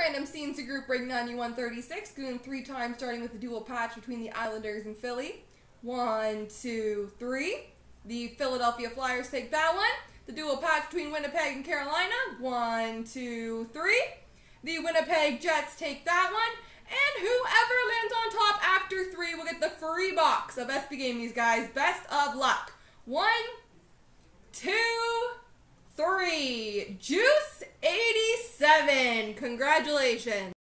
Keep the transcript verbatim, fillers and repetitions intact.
random C and C group break ninety-one thirty-six, going three times, starting with the dual patch between the Islanders and Philly. One, two, three. The Philadelphia Flyers take that one. The dual patch between Winnipeg and Carolina. One, two, three. The Winnipeg Jets take that one. And whoever lands on top after three will get the free box of S B Gaming's, guys. Best of luck. One, two, three. Juice eighty-seven. Congratulations.